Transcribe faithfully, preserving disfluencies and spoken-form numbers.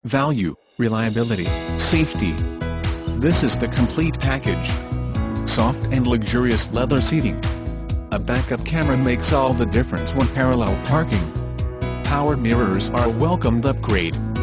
Value, reliability, safety. This is the complete package. Soft and luxurious leather seating. A backup camera makes all the difference when parallel parking. Power mirrors are a welcomed upgrade.